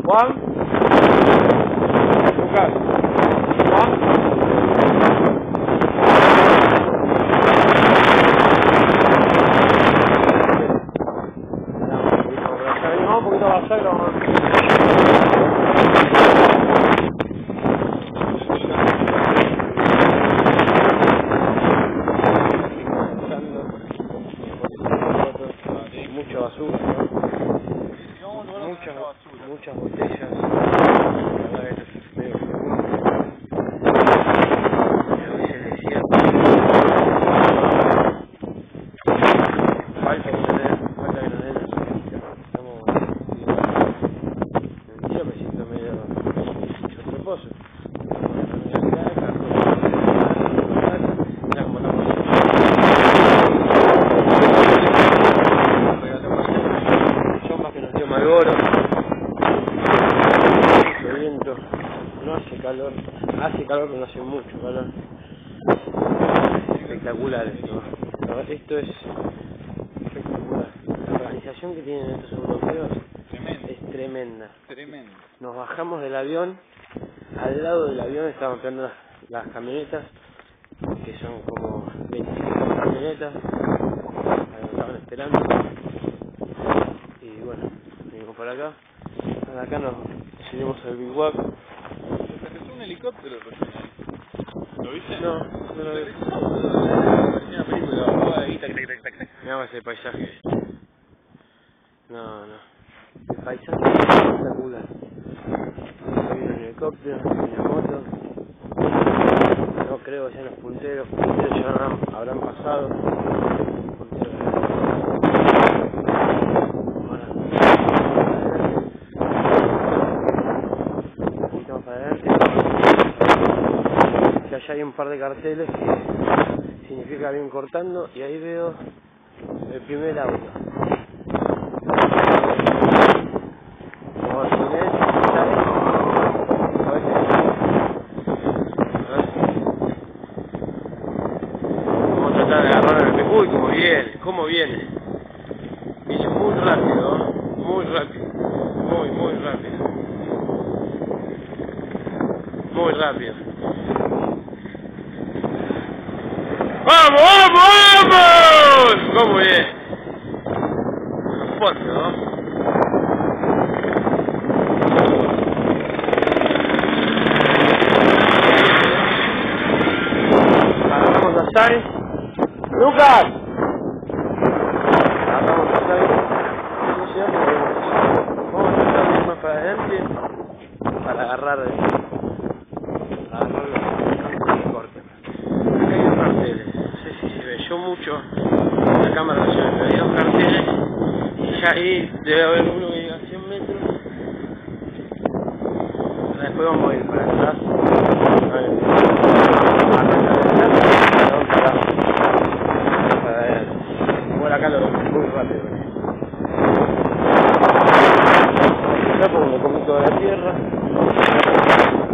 Juan. Lucas. Juan. Venimos un poquito a avanzar y lo vamos a... Mucha basura, ¿no? Muchas botellas. La verdad que es medio falta granada. Estamos... Yo me siento medio reposo. Malboro, mucho viento, no hace calor pero no hace mucho calor. Espectacular esto, esto es espectacular. La organización que tienen estos europeos es tremenda. Nos bajamos del avión, al lado del avión estaban esperando las camionetas, que son como 25 camionetas, nos estaban esperando. Y bueno, venimos para acá. Acá nos seguimos al Big Wack. ¿Es un helicóptero? ¿Lo viste? No lo vi. Una película, ahí, tac. Mirá ese paisaje. No. El paisaje es espectacular. Hay un helicóptero, hay una moto. No creo que sean los punteros ya habrán pasado. Allá hay un par de carteles que significa bien cortando y ahí veo el primer auto. Vamos a tratar de agarrar el... Uy, cómo viene. Viene muy rápido, muy rápido. Muy rápido. ¡Vamos! ¿Cómo bien? Fuerte, ¿no? Agarramos a Sai. ¡Lucas! Agarramos a Sai. Vamos a tratar de ir más para adelante para agarrar los cortes. Acá hay dos carteles. Yo mucho la cámara no se ve, pero hay dos carteles y ya ahí debe haber uno que llega a 100 metros. Después vamos a ir para atrás. Para adelante. Bueno, acá lo vemos muy rápido. Ya pongo un poquito de la tierra.